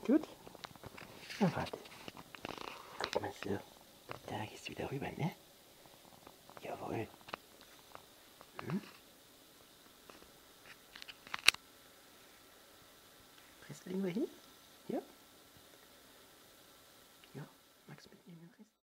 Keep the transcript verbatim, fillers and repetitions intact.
Gut. Na warte. Guck mal so. Da gehst du wieder rüber, ne? Jawohl. Hm? Frisst du irgendwo hin? Ja? Ja, magst du mitnehmen den Rest?